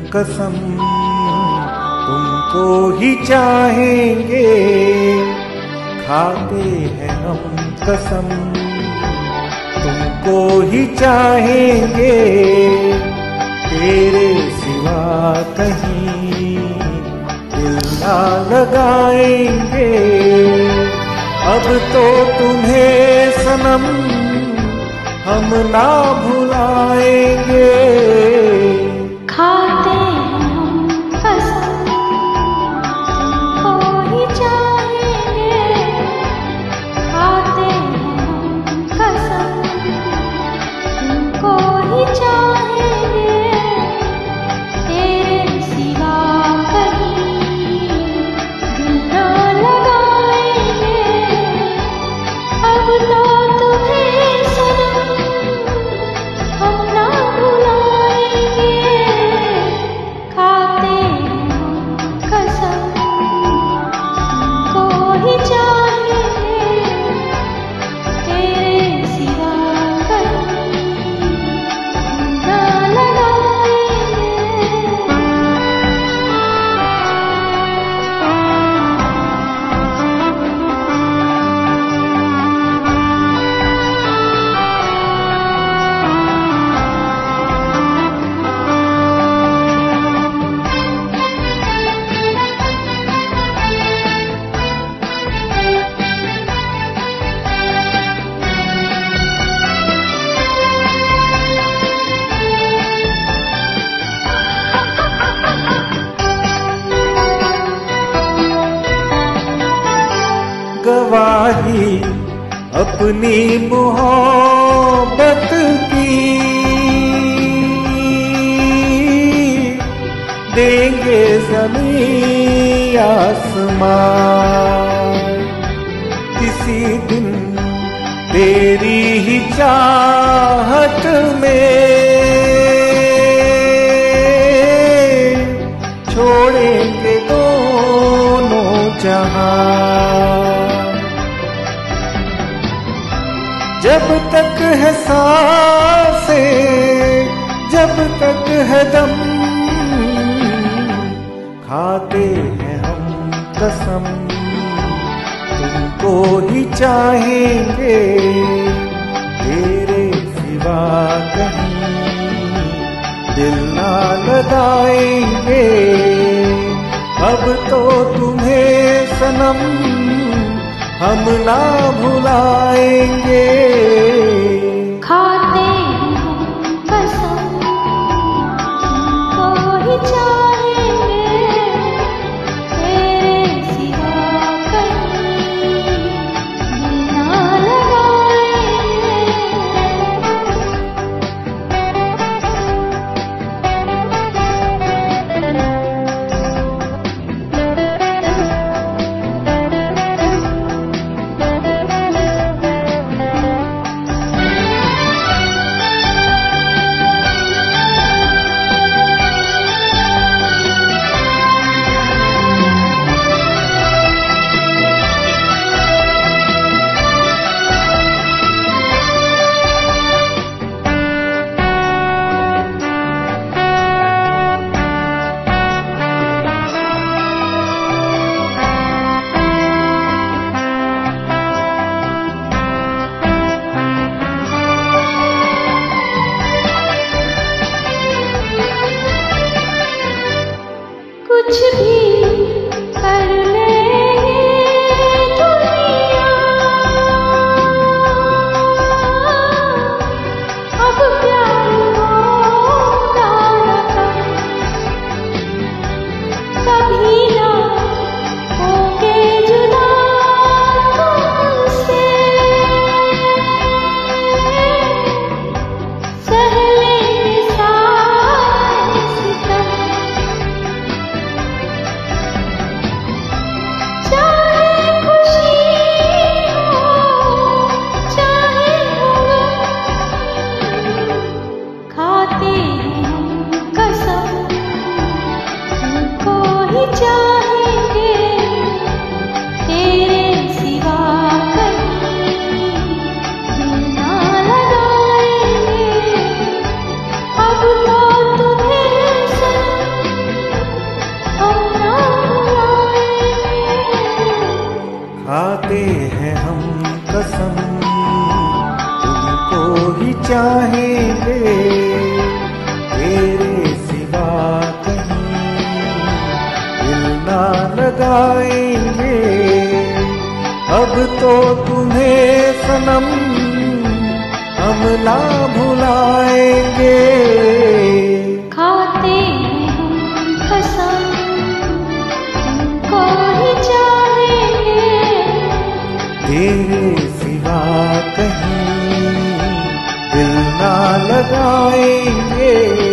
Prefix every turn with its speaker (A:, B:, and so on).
A: कसम तुमको ही चाहेंगे, खाते हैं हम कसम तुमको ही चाहेंगे, तेरे सिवा कहीं दिल ना लगाएंगे। अब तो तुम्हें सनम हम ना भुलाएंगे।
B: खाते हैं हम कसम तुमको ही चाहेंगे, खाते हैं हम कसम तुमको ही चाहेंगे, तेरे सिवा कहीं दिल ना लगाएंगे। अब तो तुम्हें सनम हम ना भुलाएंगे। खाते हैं हम कसम तुमको ही चाहेंगे, तेरे सिवा कहीं ना लगाएंगे।
A: गवाही अपनी मोहब्बत की देंगे ज़मीं आसमान, किसी दिन तेरी ही चाहत में छोड़ेंगे दोनों जहां। जब तक है सांसें, जब तक है दम, खाते हैं हम कसम तुमको ही चाहेंगे, तेरे सिवा कहीं दिल ना लगाएंगे। अब तो तुम्हें सनम हम ना भुलाएंगे।
B: खाते हैं हम कसम तुमको ही चाहेंगे, तेरे सिवा कहीं दिल ना लगाएंगे। कुछ भी कर ले दुनिया, अब प्यार होगा न कभी ना होंगे जुदा तुमसे, सह लेंगे सारे सितम। अब तो तुम्हें
A: चाहेंगे तेरे सिवा कहीं दिल ना लगाएंगे। अब तो तुम्हें सनम हम ना भुलाएंगे।
B: खाते हैं हम कसम तुमको ही चाहेंगे।
A: तेरे सिवा कहीं दिल ना लगाएंगे।